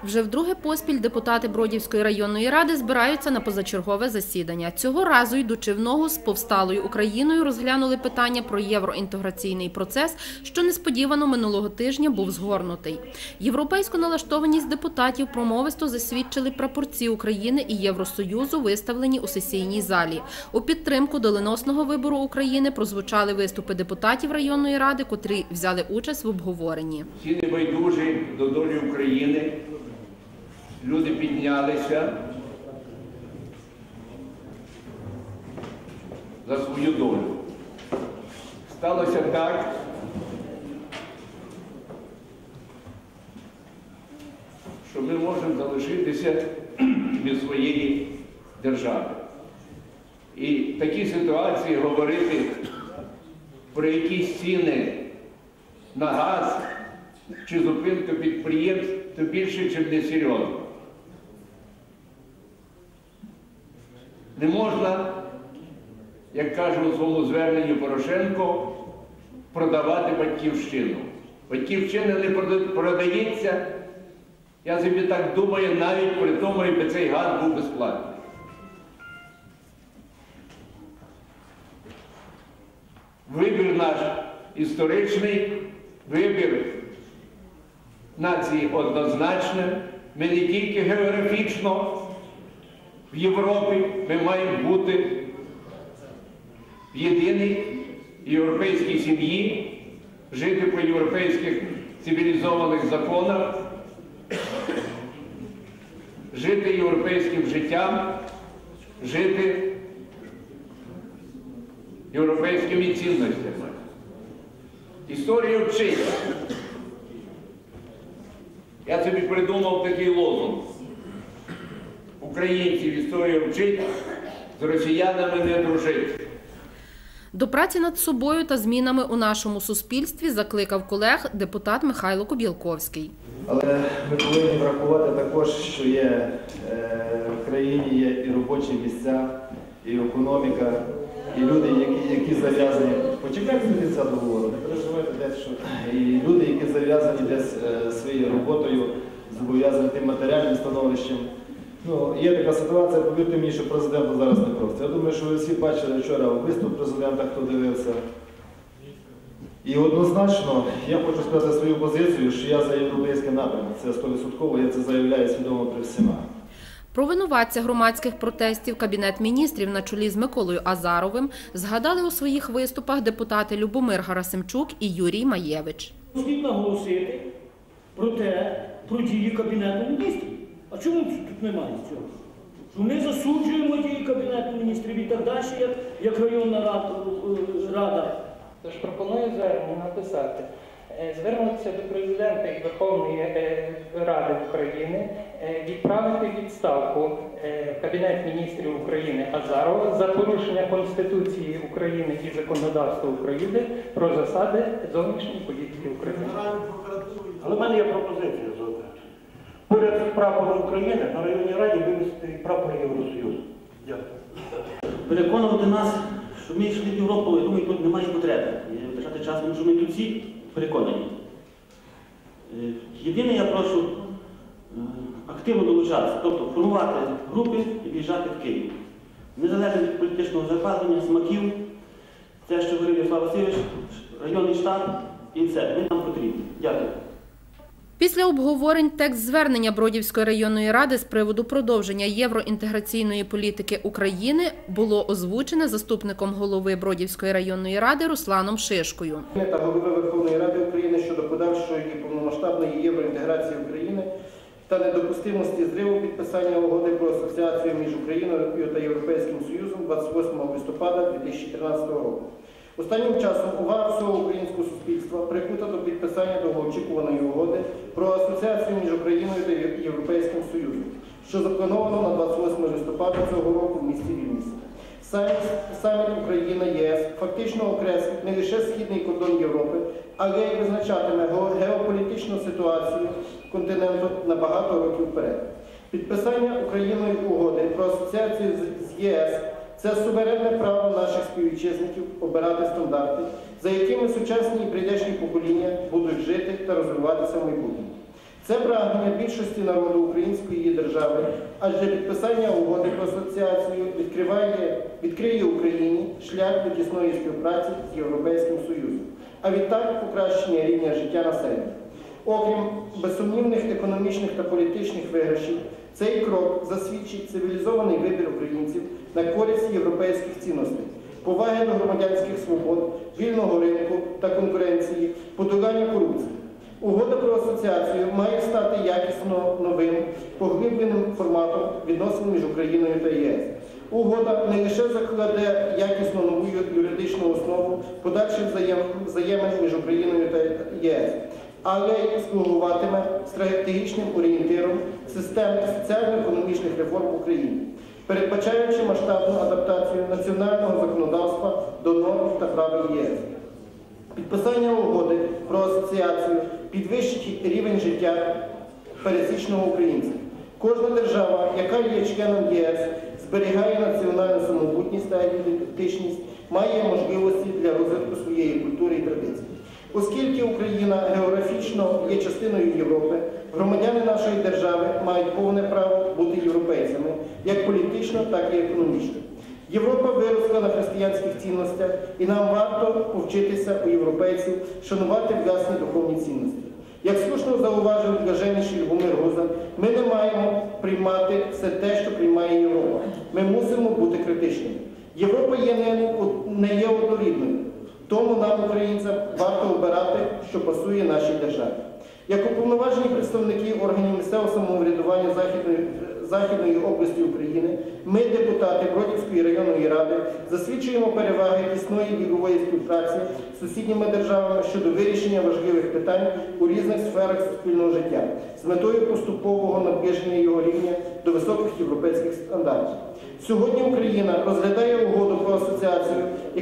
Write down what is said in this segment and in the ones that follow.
Вже вдруге поспіль депутати Бродівської районної ради збираються на позачергове засідання. Цього разу, йдучи в ногу з повсталою Україною, розглянули питання про євроінтеграційний процес, що несподівано минулого тижня був згорнутий. Європейську налаштованість депутатів промовисто засвідчили прапорці України і Євросоюзу, виставлені у сесійній залі. У підтримку доленосного вибору України прозвучали виступи депутатів районної ради, котрі взяли участь в обговоренні. Всі небайдужі до долі України. Люди піднялися за свою долю. Сталося так, що ми можемо залишитися без своєї держави. І в такій ситуації говорити про якісь ціни на газ чи зупинку підприємств, то більше, ніж несерйозно. Не можна, як каже у своєму зверненні Порошенко, продавати батьківщину. Батьківщина не продається, я собі так думаю, навіть при тому, якби цей газ був безплатний. Вибір наш історичний, вибір нації однозначно. Ми не тільки географічно в Європі, ми маємо бути в єдиній європейській сім'ї, жити по європейських цивілізованих законах, жити європейським життям, жити європейськими цінностями. Історія вчить. Я собі придумав такий лозунг. Українців історія вчить, з росіянами не дружить. До праці над собою та змінами у нашому суспільстві закликав колег депутат Михайло Кобілковський. Але ми повинні врахувати також, що в країні є і робочі місця, і економіка, і люди, які зав'язані, почекайте до кінця договору, не переживайте десь, що і люди, які зав'язані десь своєю роботою, зобов'язані тим матеріальним становищем. Є така ситуація, повірте мені, що президенту зараз не просто. Я думаю, що ви всі бачили вчора виступ президента, хто дивився. І однозначно, я хочу сказати свою позицію, що я за європейський напрямок. Це 100%, я це заявляю свідомо при всіма. Про винуватця громадських протестів Кабінет міністрів на чолі з Миколою Азаровим згадали у своїх виступах депутати Любомир Гарасимчук і Юрій Маєвич. Слід наголосити про дії Кабінету міністрів. А чому тут немає цього? Що ми засуджуємо дії Кабінету міністрів і так далі, як районна рада. Тож пропоную звернення написати. Звернутися до Президента і Верховної Ради України, відправити відставку Кабінет міністрів України Азарова за порушення Конституції України і законодавства України про засади зовнішньої політики України. Але в мене є пропозиція. Поряд з прапором України на районній раді вивести прапор Євросоюзу. Дякую. Переконувати нас, що ми йшли в Європу, я думаю, тут немає потреби. Витрачати час, тому що ми тут всі переконані. Єдине, я прошу активно долучатися, тобто формувати групи і в'їжджати в Київ. Незалежно від політичного запалення, смаків, це, що говорив Ярослав Васильович, районний штаб і це. Ми нам потрібні. Дякую. Після обговорень текст звернення Бродівської районної ради з приводу продовження євроінтеграційної політики України було озвучене заступником голови Бродівської районної ради Русланом Шишкою. Та голови Верховної Ради України щодо подальшої повномасштабної євроінтеграції України та недопустимості зриву підписання угоди про асоціацію між Україною та Європейським Союзом 28 листопада 2013 року. Останнім часом увага всього українського суспільства прикута до підписання довгоочікуваної угоди про асоціацію між Україною та Європейським Союзом, що заплановано на 28 листопада цього року в місті Вільнюсі. Саміт Україна-ЄС фактично окреслить не лише східний кордон Європи, але й визначатиме геополітичну ситуацію континенту на багато років вперед. Підписання Україною угоди про асоціацію з ЄС – це суверенне право наших співвітчизників обирати стандарти, за якими сучасні і прийдешні покоління будуть жити та розвиватися в майбутньому. Це прагнення більшості народу української держави, адже підписання угоди про асоціацію відкриє Україні шлях до тісної співпраці з Європейським Союзом, а відтак покращення рівня життя населення. Окрім безсумнівних економічних та політичних виграшів, цей крок засвідчить цивілізований вибір українців на користь європейських цінностей, поваги до громадянських свобод, вільного ринку та конкуренції, подолання корупції. Угода про асоціацію має стати якісно новим, поглибленим форматом відносин між Україною та ЄС. Угода не лише закладе якісно нову юридичну основу подальших взаємин між Україною та ЄС, але й слугуватиме стратегічним орієнтиром системи соціально-економічних реформ в Україні, передбачаючи масштабну адаптацію національного законодавства до норм та правил ЄС. Підписання угоди про асоціацію підвищить рівень життя пересічного українця. Кожна держава, яка є членом ЄС, зберігає національну самобутність та ідентичність, має можливості для розвитку своєї культури і традицій. Оскільки Україна географічно є частиною Європи, громадяни нашої держави мають повне право бути європейцями, як політично, так і економічно. Європа виросла на християнських цінностях, і нам варто повчитися у європейців шанувати власні духовні цінності. Як слушно зауважив блаженніший Любомир Гузар, ми не маємо приймати все те, що приймає Європа. Ми мусимо бути критичними. Європа не є однорідною, тому нам, українцям, варто обирати, що пасує нашій державі. Як уповноважені представники органів місцевого самоврядування Західної області України, ми, депутати Бродівської районної ради, засвідчуємо переваги тісної ділової співпраці з сусідніми державами щодо вирішення важливих питань у різних сферах суспільного життя з метою поступового наближення його рівня до високих європейських стандартів. Сьогодні Україна розглядає угоду про асоціацію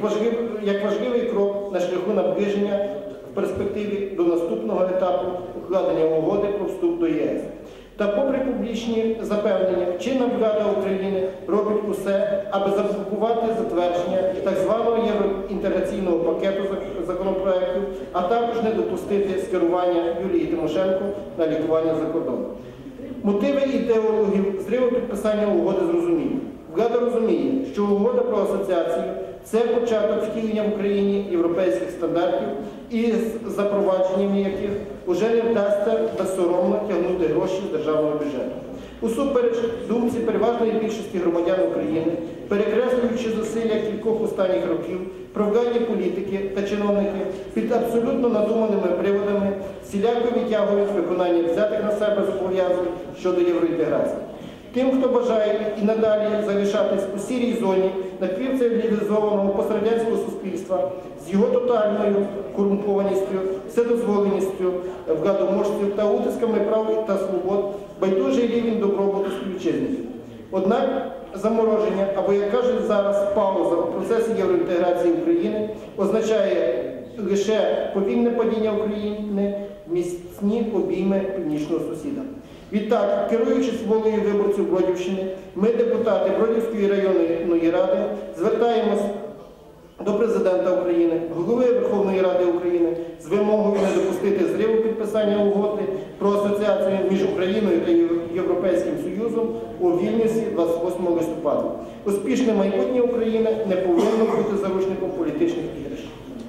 як важливий крок на шляху наближення в перспективі до наступного етапу укладення угоди про вступ до ЄС. Та попри публічні запевнення, чинна влада України робить усе, аби заблокувати затвердження так званого євроінтеграційного пакету законопроєктів, а також не допустити скерування Юлії Тимошенко на лікування за кордоном. Мотиви ідеологів зриву підписання угоди зрозумілі. Влада розуміє, що угода про асоціацію – це початок втілення в Україні європейських стандартів, і з запровадженням яких уже не вдасться безсоромно тягнути гроші з державного бюджету. Усупереч думці переважної більшості громадян України, перекреслюючи зусилля кількох останніх років, провладні політики та чиновники під абсолютно надуманими приводами всіляко відтягують виконання взятих на себе зобов'язань щодо євроінтеграції. Тим, хто бажає і надалі залишатись у сірій зоні напівцивілізованого пострадянського суспільства з його тотальною корумпованістю, вседозволеністю владоможців та утисками прав та свобод, байдужий рівень добробуту співвітчизників. Однак замороження, або, як кажуть зараз, пауза у процесі євроінтеграції України означає лише повільне падіння України в міцні обійми північного сусіда. Відтак, керуючись волею виборців Бродівщини, ми, депутати Бродівської районної ради, звертаємось до Президента України, Голови Верховної Ради України з вимогою не допустити зриву підписання угоди про асоціацію між Україною та Європейським Союзом у Вільнюсі 28 листопада. Успішне майбутнє України не повинно бути заручником політичних ігрищ.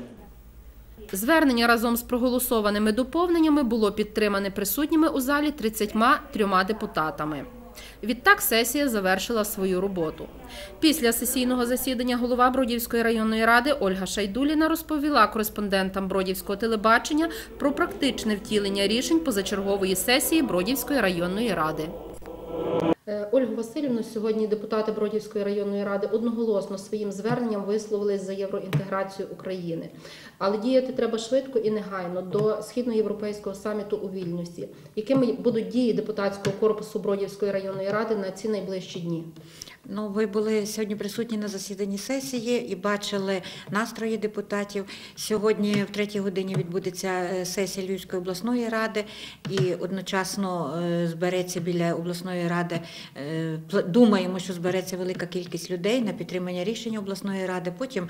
Звернення разом з проголосованими доповненнями було підтримане присутніми у залі 33 депутатами. Відтак сесія завершила свою роботу. Після сесійного засідання голова Бродівської районної ради Ольга Шайдуліна розповіла кореспондентам Бродівського телебачення про практичне втілення рішень позачергової сесії Бродівської районної ради. Ольга Василівна, сьогодні депутати Бродівської районної ради одноголосно своїм зверненням висловились за євроінтеграцію України. Але діяти треба швидко і негайно до Східноєвропейського саміту у Вільнюсі. Якими будуть дії депутатського корпусу Бродівської районної ради на ці найближчі дні? Ну, ви були сьогодні присутні на засіданні сесії і бачили настрої депутатів. Сьогодні в 3-й годині відбудеться сесія Львівської обласної ради і одночасно збереться біля обласної ради, думаємо, що збереться велика кількість людей на підтримання рішення обласної ради. Потім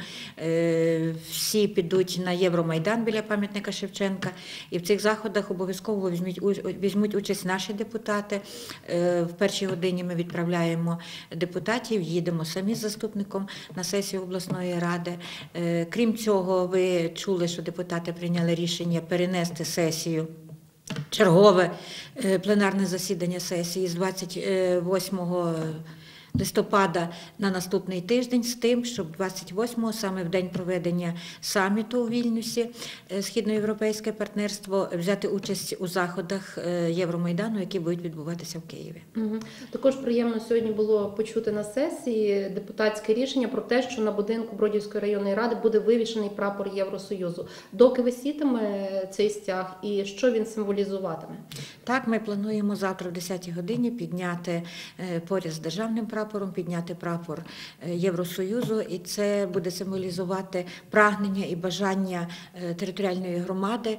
всі підуть на Євромайдан біля пам'ятника Шевченка. І в цих заходах обов'язково візьмуть участь наші депутати. В 1-й годині ми відправляємо депутатів, їдемо самі з заступником на сесію обласної ради. Крім цього, ви чули, що депутати прийняли рішення перенести сесію, чергове пленарне засідання сесії з 28 листопада на наступний тиждень з тим, щоб 28-го, саме в день проведення саміту у Вільнюсі, Східноєвропейське партнерство, взяти участь у заходах Євромайдану, які будуть відбуватися в Києві. Також приємно сьогодні було почути на сесії депутатське рішення про те, що на будинку Бродівської районної ради буде вивішений прапор Євросоюзу. Доки висітиме цей стяг і що він символізуватиме? Так, ми плануємо завтра в 10-й годині підняти поряд з державним прапором, підняти прапор Євросоюзу, і це буде символізувати прагнення і бажання територіальної громади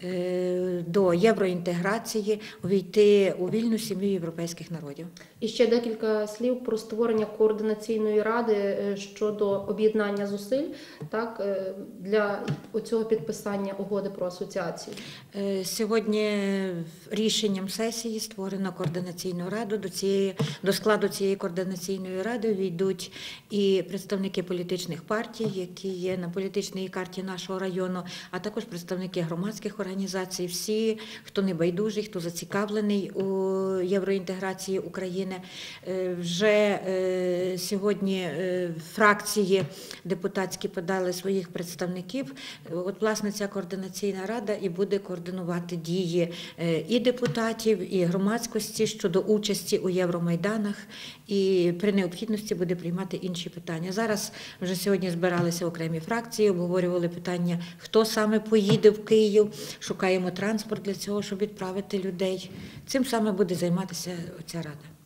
до євроінтеграції, увійти у вільну сім'ю європейських народів. І ще декілька слів про створення координаційної ради щодо об'єднання зусиль, так, для цього підписання угоди про асоціацію. Сьогодні рішенням сесії створено координаційну раду. До складу цієї координаційної ради війдуть і представники політичних партій, які є на політичній карті нашого району, а також представники громадських організацій, всі, хто не байдужий, хто зацікавлений у євроінтеграції України. Вже сьогодні фракції депутатські подали своїх представників. От, власне, ця координаційна рада і буде координувати дії і депутатів, і громадськості щодо участі у Євромайданах, і при необхідності буде приймати інші питання. Зараз вже сьогодні збиралися окремі фракції, обговорювали питання, хто саме поїде в Київ, шукаємо транспорт для цього, щоб відправити людей. Цим саме буде займатися ця рада.